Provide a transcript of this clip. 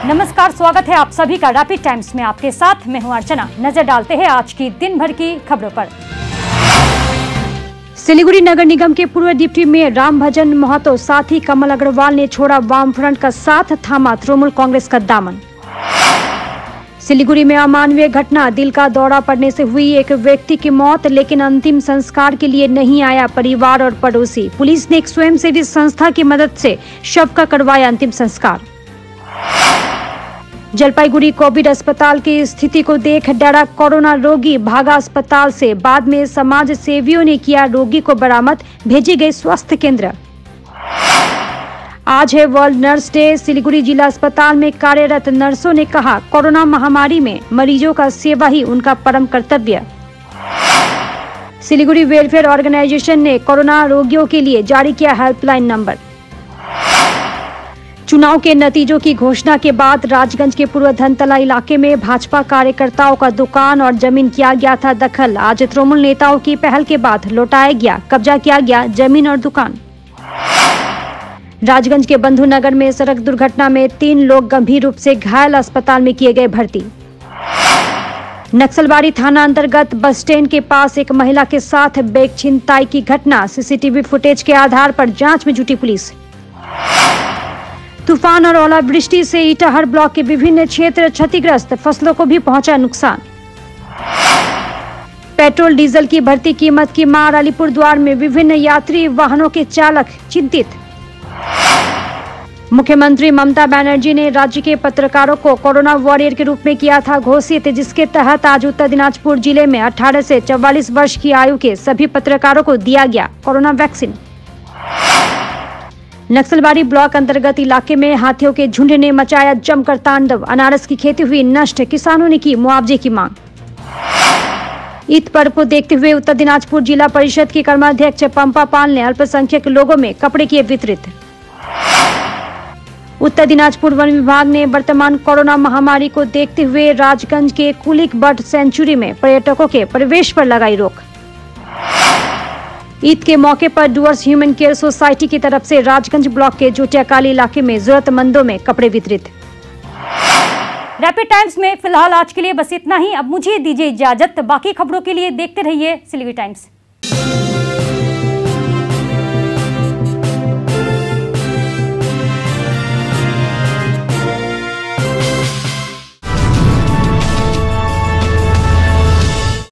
नमस्कार, स्वागत है आप सभी का रैपिड टाइम्स में। आपके साथ मैं हूं अर्चना। नजर डालते हैं आज की दिन भर की खबरों पर। सिलीगुड़ी नगर निगम के पूर्व डिप्टी मेयर रामभजन महतो साथी कमल अग्रवाल ने छोड़ा वामफ्रंट का साथ, थामा तृणमूल कांग्रेस का दामन। सिलीगुड़ी में अमानवीय घटना, दिल का दौरा पड़ने से हुई एक व्यक्ति की मौत, लेकिन अंतिम संस्कार के लिए नहीं आया परिवार और पड़ोसी। पुलिस ने एक स्वयंसेवी संस्था की मदद से शव का करवाया अंतिम संस्कार। जलपाईगुड़ी कोविड अस्पताल की स्थिति को देख डरा कोरोना रोगी, भागा अस्पताल से। बाद में समाज सेवियों ने किया रोगी को बरामद, भेजी गई स्वास्थ्य केंद्र। आज है वर्ल्ड नर्स डे। सिलीगुड़ी जिला अस्पताल में कार्यरत नर्सों ने कहा, कोरोना महामारी में मरीजों का सेवा ही उनका परम कर्तव्य। सिलीगुड़ी वेलफेयर ऑर्गेनाइजेशन ने कोरोना रोगियों के लिए जारी किया हेल्पलाइन नंबर। चुनाव के नतीजों की घोषणा के बाद राजगंज के पूर्व धनतला इलाके में भाजपा कार्यकर्ताओं का दुकान और जमीन किया गया था दखल। आज तृणमूल नेताओं की पहल के बाद लौटाया गया, कब्जा किया गया जमीन और दुकान। राजगंज के बंधु नगर में सड़क दुर्घटना में 3 लोग गंभीर रूप से घायल, अस्पताल में किए गए भर्ती। नक्सलबाड़ी थाना अंतर्गत बस स्टैंड के पास एक महिला के साथ बैग छिनताई की घटना, सीसीटीवी फुटेज के आधार पर जांच में जुटी पुलिस। तूफान और ओलावृष्टि से इटाहर ब्लॉक के विभिन्न क्षेत्र क्षतिग्रस्त, फसलों को भी पहुंचा नुकसान। पेट्रोल डीजल की बढ़ती कीमत की मार, अलीपुरद्वार में विभिन्न यात्री वाहनों के चालक चिंतित। मुख्यमंत्री ममता बनर्जी ने राज्य के पत्रकारों को कोरोना वॉरियर के रूप में किया था घोषित, जिसके तहत आज उत्तर दिनाजपुर जिले में 18 से 44 वर्ष की आयु के सभी पत्रकारों को दिया गया कोरोना वैक्सीन। नक्सलबाड़ी ब्लॉक अंतर्गत इलाके में हाथियों के झुंड ने मचाया जमकर तांडव, अनारस की खेती हुई नष्ट, किसानों ने की मुआवजे की मांग। ईद पर्व को देखते हुए उत्तर दिनाजपुर जिला परिषद की कर्माध्यक्ष पंपा पाल ने अल्पसंख्यक लोगों में कपड़े किए वितरित। उत्तर दिनाजपुर वन विभाग ने वर्तमान कोरोना महामारी को देखते हुए राजगंज के कुलिक बर्ड सेंचुरी में पर्यटकों के प्रवेश पर लगाई रोक। ईद के मौके पर डूअर्स ह्यूमन केयर सोसाइटी की तरफ से राजगंज ब्लॉक के जोटियाकाली इलाके में जरूरतमंदों में कपड़े वितरित। रैपिड टाइम्स में फिलहाल आज के लिए बस इतना ही। अब मुझे दीजिए इजाजत, बाकी खबरों के लिए देखते रहिए सिलीगुड़ी टाइम्स।